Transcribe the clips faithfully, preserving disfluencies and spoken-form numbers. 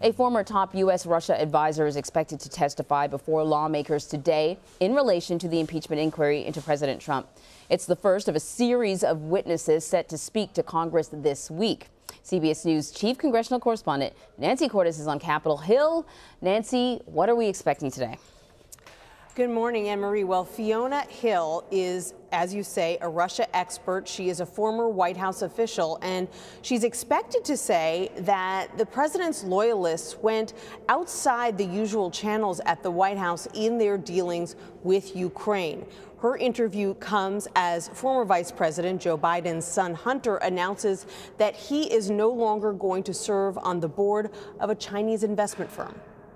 A former top U S Russia advisor is expected to testify before lawmakers today in relation to the impeachment inquiry into President Trump. It's the first of a series of witnesses set to speak to Congress this week. C B S News chief congressional correspondent Nancy Cordes is on Capitol Hill. Nancy, what are we expecting today? Good morning, Anne-Marie. Well, Fiona Hill is, as you say, a Russia expert. She is a former White House official, and she's expected to say that the president's loyalists went outside the usual channels at the White House in their dealings with Ukraine. Her interview comes as former Vice President Joe Biden's son Hunter announces that he is no longer going to serve on the board of a Chinese investment firm.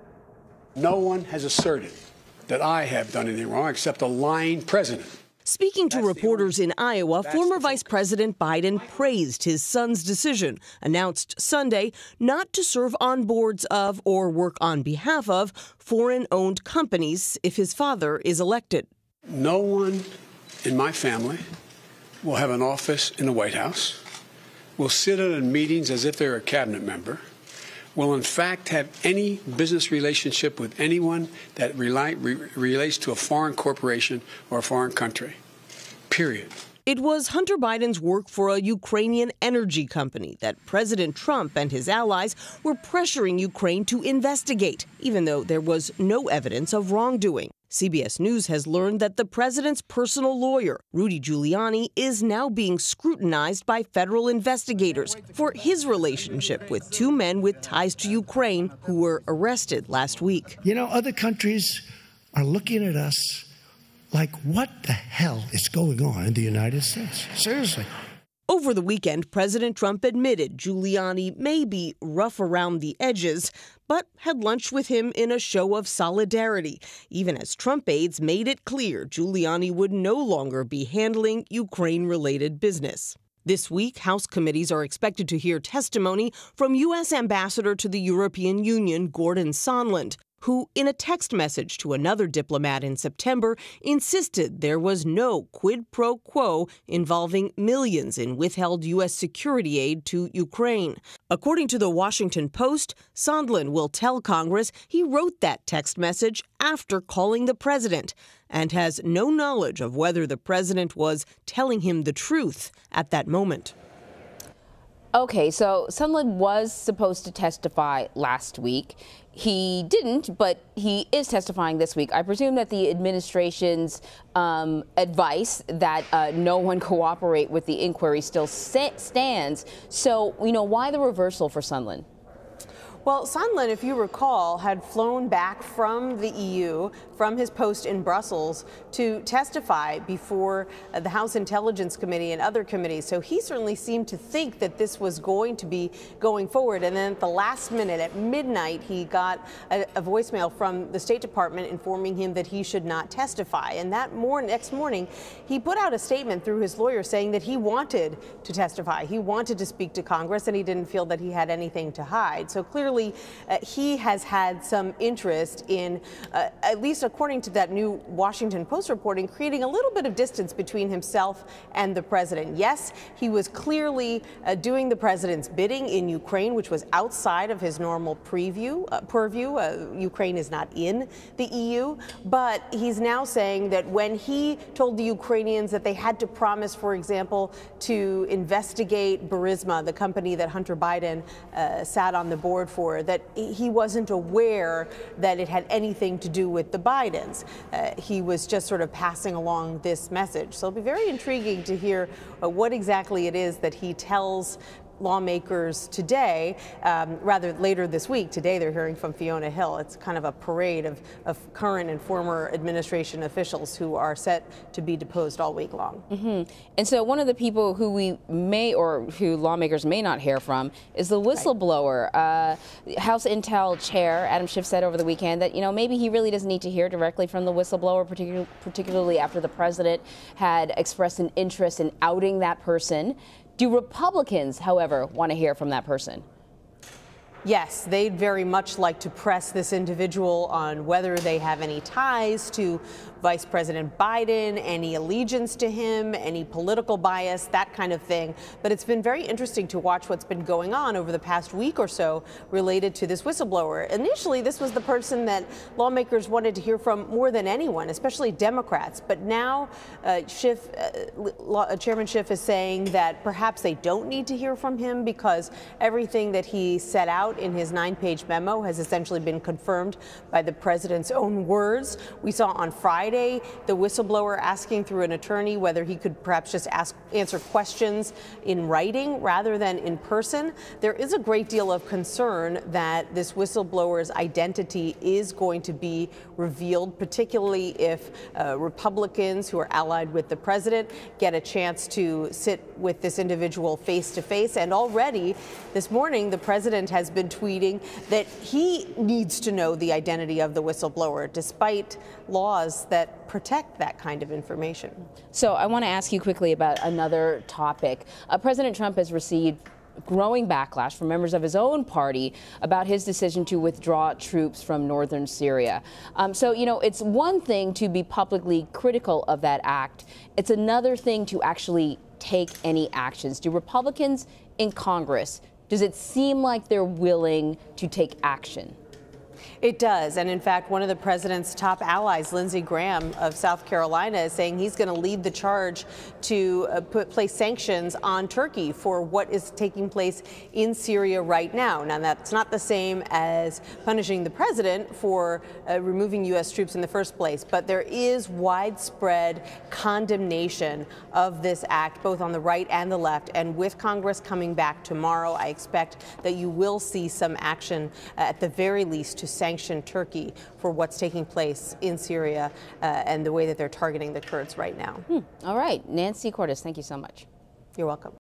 No one has asserted that I have done anything wrong except a lying president. Speaking to reporters in Iowa, former Vice President Biden praised his son's decision, announced Sunday not to serve on boards of or work on behalf of foreign-owned companies if his father is elected. No one in my family will have an office in the White House, will sit in meetings as if they're a cabinet member, will in fact have any business relationship with anyone that rely, re, relates to a foreign corporation or a foreign country, period. It was Hunter Biden's work for a Ukrainian energy company that President Trump and his allies were pressuring Ukraine to investigate, even though there was no evidence of wrongdoing. C B S News has learned that the president's personal lawyer, Rudy Giuliani, is now being scrutinized by federal investigators for his relationship with two men with ties to Ukraine who were arrested last week. You know, other countries are looking at us like, what the hell is going on in the United States? Seriously. Over the weekend, President Trump admitted Giuliani may be rough around the edges, but had lunch with him in a show of solidarity, even as Trump aides made it clear Giuliani would no longer be handling Ukraine-related business. This week, House committees are expected to hear testimony from U S Ambassador to the European Union, Gordon Sondland, who, in a text message to another diplomat in September, insisted there was no quid pro quo involving millions in withheld U S security aid to Ukraine. According to the Washington Post, Sondland will tell Congress he wrote that text message after calling the president and has no knowledge of whether the president was telling him the truth at that moment. Okay, so Sondland was supposed to testify last week. He didn't, but he is testifying this week. I presume that the administration's um, advice that uh, no one cooperate with the inquiry still stands. So, you know, why the reversal for Sondland? Well, Sondland, if you recall, had flown back from the E U, from his post in Brussels, to testify before uh, the House Intelligence Committee and other committees. So he certainly seemed to think that this was going to be going forward. And then at the last minute, at midnight, he got a, a voicemail from the State Department informing him that he should not testify. And that morning, next morning, he put out a statement through his lawyer saying that he wanted to testify. He wanted to speak to Congress, and he didn't feel that he had anything to hide. So clearly, Uh, he has had some interest in, uh, at least according to that new Washington Post reporting, creating a little bit of distance between himself and the president. Yes, he was clearly uh, doing the president's bidding in Ukraine, which was outside of his normal preview, uh, purview. Uh, Ukraine is not in the E U, but he's now saying that when he told the Ukrainians that they had to promise, for example, to investigate Burisma, the company that Hunter Biden uh, sat on the board for, that he wasn't aware that it had anything to do with the Bidens. Uh, he was just sort of passing along this message. So it'll be very intriguing to hear uh, what exactly it is that he tells lawmakers today, um, rather later this week. Today they're hearing from Fiona Hill. It's kind of a parade of, of current and former administration officials who are set to be deposed all week long. Mm-hmm. And so one of the people who we may, or who lawmakers may not hear from, is the whistleblower. Right. Uh, House Intel Chair Adam Schiff said over the weekend that, you know, maybe he really doesn't need to hear directly from the whistleblower, particularly, particularly after the president had expressed an interest in outing that person. Do Republicans, however, want to hear from that person? Yes, they'd very much like to press this individual on whether they have any ties to Vice President Biden, any allegiance to him, any political bias, that kind of thing. But it's been very interesting to watch what's been going on over the past week or so related to this whistleblower. Initially, this was the person that lawmakers wanted to hear from more than anyone, especially Democrats. But now uh, Schiff, uh, Chairman Schiff is saying that perhaps they don't need to hear from him because everything that he set out in his nine-page memo has essentially been confirmed by the president's own words. We saw on Friday the whistleblower asking through an attorney whether he could perhaps just ask answer questions in writing rather than in person. There is a great deal of concern that this whistleblower's identity is going to be revealed, particularly if uh, Republicans who are allied with the president get a chance to sit with this individual face to face. And already this morning, the president has been tweeting that he needs to know the identity of the whistleblower, despite laws that protect that kind of information. So I want to ask you quickly about another topic. Uh, President Trump has received growing backlash from members of his own party about his decision to withdraw troops from northern Syria. Um, so, you know, it's one thing to be publicly critical of that act. It's another thing to actually take any actions. Do Republicans in Congress, does it seem like they're willing to take action? It does. And in fact, one of the president's top allies, Lindsey Graham of South Carolina, is saying he's going to lead the charge to uh, put place sanctions on Turkey for what is taking place in Syria right now. Now, that's not the same as punishing the president for uh, removing U S troops in the first place, but there is widespread condemnation of this act, both on the right and the left. And with Congress coming back tomorrow, I expect that you will see some action, uh, at the very least, to sanction Turkey for what's taking place in Syria uh, and the way that they're targeting the Kurds right now. Hmm. All right. Nancy Cordes, thank you so much. You're welcome.